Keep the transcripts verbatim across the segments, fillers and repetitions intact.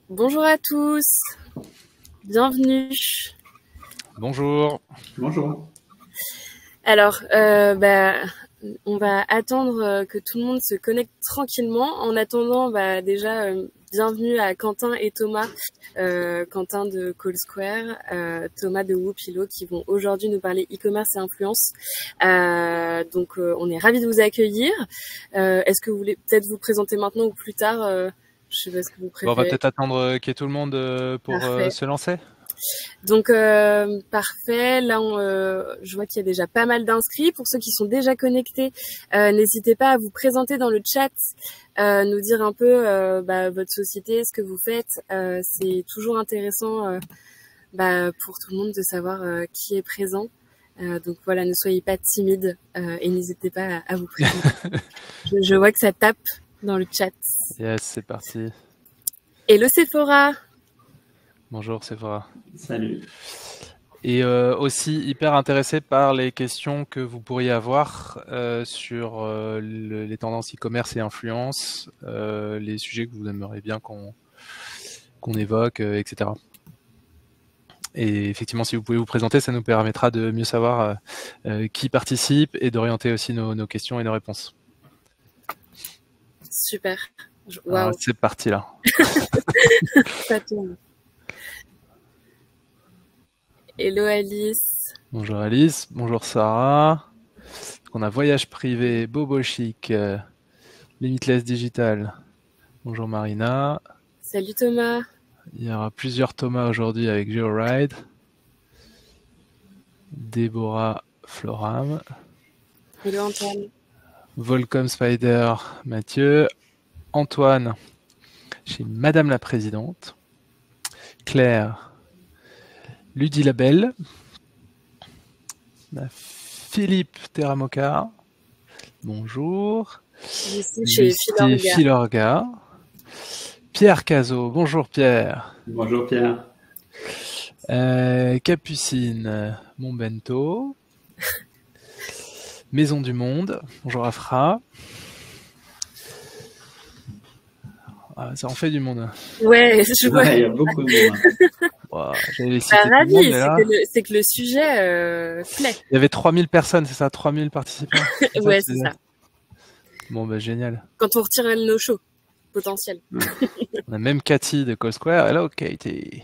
Bonjour à tous, bienvenue. Bonjour. Bonjour. Alors, euh, bah, on va attendre que tout le monde se connecte tranquillement. En attendant, bah, déjà, euh, bienvenue à Quentin et Thomas, euh, Quentin de Call Square, euh, Thomas de Wopilo, qui vont aujourd'hui nous parler e-commerce et influence. Euh, donc, euh, on est ravis de vous accueillir. Euh, Est-ce que vous voulez peut-être vous présenter maintenant ou plus tard euh, Je sais pas ce que vous préférez. Bon, on va peut-être attendre qu'il y ait tout le monde pour euh, se lancer. Donc euh, parfait, là on, euh, je vois qu'il y a déjà pas mal d'inscrits. Pour ceux qui sont déjà connectés, euh, n'hésitez pas à vous présenter dans le chat, euh, nous dire un peu euh, bah, votre société, ce que vous faites. Euh, c'est toujours intéressant euh, bah, pour tout le monde de savoir euh, qui est présent. Euh, donc voilà, ne soyez pas timides euh, et n'hésitez pas à, à vous présenter. je, je vois que ça tape dans le chat. Yes, c'est parti. Hello Sephora. Bonjour Sephora. Salut. Et euh, aussi hyper intéressé par les questions que vous pourriez avoir euh, sur euh, le, les tendances e-commerce et influence, euh, les sujets que vous aimeriez bien qu'on qu'on évoque, euh, et cetera. Et effectivement, si vous pouvez vous présenter, ça nous permettra de mieux savoir euh, euh, qui participe et d'orienter aussi nos, nos questions et nos réponses. Super. Wow. Ah, c'est parti là. Ça tourne. Hello Alice. Bonjour Alice, bonjour Sarah. On a Voyage Privé, Bobo Chic, euh, Limitless Digital. Bonjour Marina. Salut Thomas. Il y aura plusieurs Thomas aujourd'hui avec GeoRide. Déborah Floram. Hello Antoine. Volcom Spider, Mathieu. Antoine chez Madame la Présidente. Claire. Ludi Labelle. Philippe Terramocar. Bonjour. Ici chez Philorga. Philorga. Pierre Cazot. Bonjour Pierre. Bonjour Pierre. Euh, Capucine Monbento. Maison du Monde. Bonjour Afra. Ah, ça en fait du monde. Ouais, je vois. Ouais, il y a beaucoup de monde. Wow, j'avais bah, ravi, c'est que, que le sujet euh, plaît. Il y avait trois mille personnes, c'est ça, trois mille participants. Ouais, c'est ça. Bon, bah génial. Quand on retire le no-show potentiel. On a même Cathy de Call Square. Hello, Katie.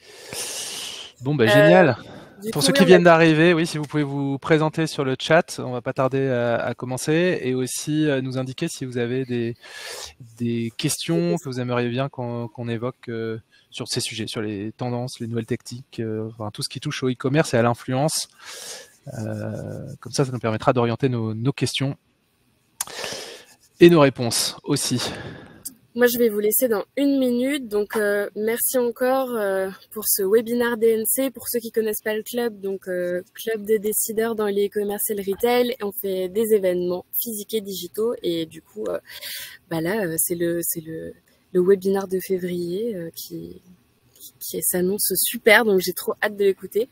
Bon, bah génial. Euh, Pour coup, ceux qui oui, viennent a... d'arriver, oui, si vous pouvez vous présenter sur le chat, on va pas tarder à, à commencer, et aussi euh, nous indiquer si vous avez des, des questions que vous aimeriez bien qu'on qu'on évoque euh, sur ces sujets, sur les tendances, les nouvelles techniques, euh, enfin, tout ce qui touche au e-commerce et à l'influence. Euh, comme ça, ça nous permettra d'orienter nos, nos questions et nos réponses aussi. Moi, je vais vous laisser dans une minute. Donc, euh, merci encore euh, pour ce webinaire D N C. Pour ceux qui connaissent pas le club, donc euh, club de décideurs dans les e-commerce et le retail. On fait des événements physiques et digitaux. Et du coup, euh, bah là, c'est le c'est le, le webinaire de février euh, qui qui s'annonce super, donc j'ai trop hâte de l'écouter.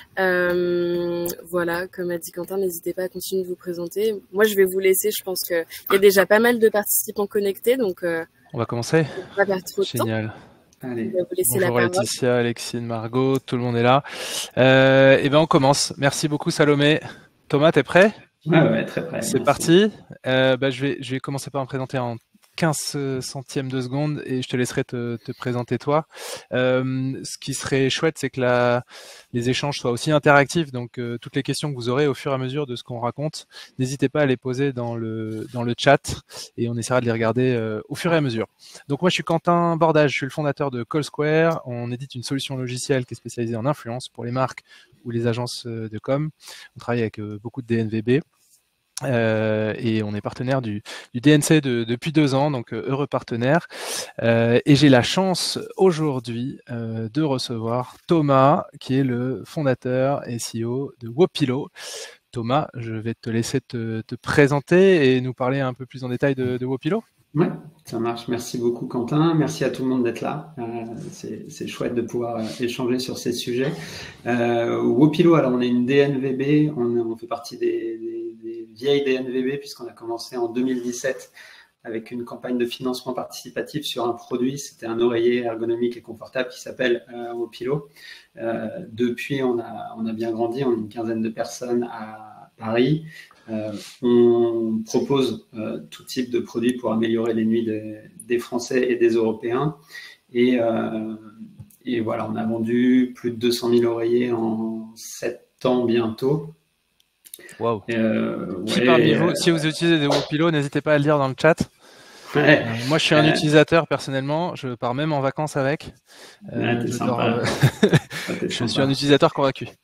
Euh, voilà, comme a dit Quentin, n'hésitez pas à continuer de vous présenter. Moi, je vais vous laisser, je pense qu'il y a déjà pas mal de participants connectés, donc... Euh, on va commencer. On va perdre trop de Génial. Temps. Allez. Je vais vous laisser Bonjour la Laetitia, Alexine, Margot, tout le monde est là. Euh, et ben on commence. Merci beaucoup Salomé. Thomas, t'es prêt? Ouais, ouais, très prêt. C'est parti. Euh, bah, je vais, je vais commencer par me présenter en quinze centièmes de seconde et je te laisserai te, te présenter toi. Euh, ce qui serait chouette, c'est que la, les échanges soient aussi interactifs, donc euh, toutes les questions que vous aurez au fur et à mesure de ce qu'on raconte, n'hésitez pas à les poser dans le, dans le chat et on essaiera de les regarder euh, au fur et à mesure. Donc moi je suis Quentin Bordage, je suis le fondateur de Call Square, on édite une solution logicielle qui est spécialisée en influence pour les marques ou les agences de com. On travaille avec euh, beaucoup de D N V B. Euh, et on est partenaire du, du D N C de, depuis deux ans, donc euh, heureux partenaire. Euh, et j'ai la chance aujourd'hui euh, de recevoir Thomas, qui est le fondateur S E O de Wopilo. Thomas, je vais te laisser te, te présenter et nous parler un peu plus en détail de, de Wopilo. Oui, ça marche. Merci beaucoup Quentin. Merci à tout le monde d'être là. Euh, c'est chouette de pouvoir euh, échanger sur ces sujets. Euh, Wopilo, alors on est une D N V B, on, on fait partie des, des, des vieilles D N V B puisqu'on a commencé en deux mille dix-sept avec une campagne de financement participatif sur un produit. C'était un oreiller ergonomique et confortable qui s'appelle euh, Wopilo. Euh, depuis, on a, on a bien grandi, on est une quinzaine de personnes à Paris. Euh, on propose euh, tout type de produits pour améliorer les nuits des, des Français et des Européens. Et, euh, et voilà, on a vendu plus de deux cent mille oreillers en sept ans bientôt. Wow. Euh, Qui ouais, parmi vous, euh, si vous utilisez des Wopilo, n'hésitez pas à le dire dans le chat. Ouais. Euh, moi, je suis un Euh, utilisateur personnellement. Je pars même en vacances avec. Euh, ouais, t'es je sympa. dors, euh, Ouais, t'es je suis sympa. un utilisateur convaincu.